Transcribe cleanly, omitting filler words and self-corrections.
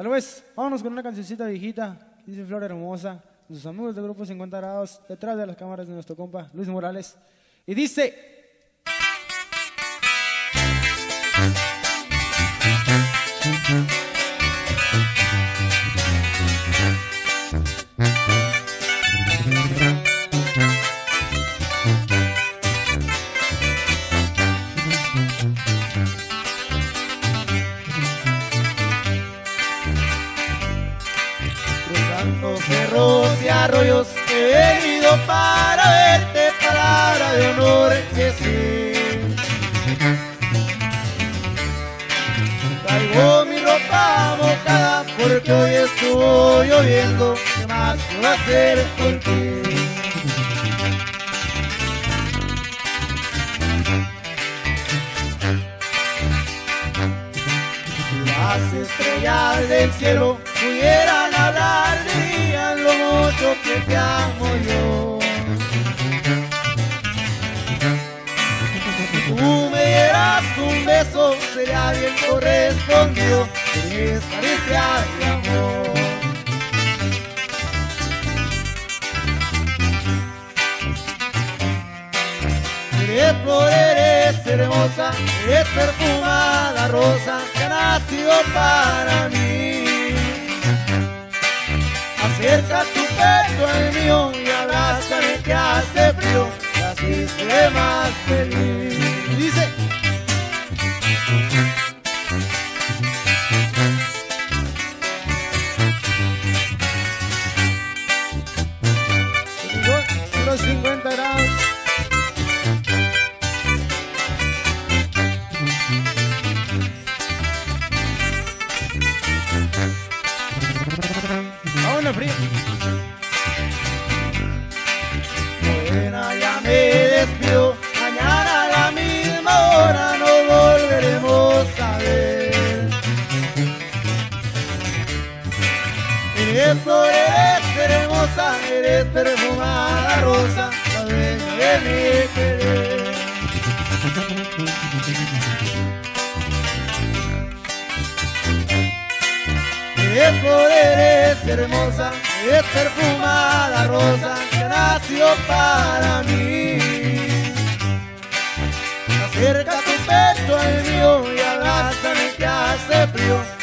Tal vez, vámonos con una cancioncita viejita, dice Flor Hermosa, de sus amigos del grupo 50 grados, detrás de las cámaras de nuestro compa Luis Morales. Y dice... Cruzando cerros y arroyos he venido para verte, palabra de honor que sí. Traigo mi ropa mojada porque hoy estuvo lloviendo. ¿Qué más puedo hacer por ti? Si las estrellas del cielo pudieran hablar, dirían lo mucho que te amo yo. Si tú me dieras un beso, sería bien correspondido, es caricia de amor. Eres flor, eres hermosa, eres perfumada rosa que ha nacido para mí. Acerca tu pecho al mío y abrázame que hace frío, y así seré más feliz. Dice: los 50 grados. Vámonos, frío. Buena, ya me despido, mañana a la misma hora nos volveremos a ver. Eres flor, eres hermosa, eres perfumada rosa, la dueña de mi querer. Eres flor, eres hermosa, eres perfumada rosa que nació para mí. Acerca tu pecho al mío y abrázame que hace frío.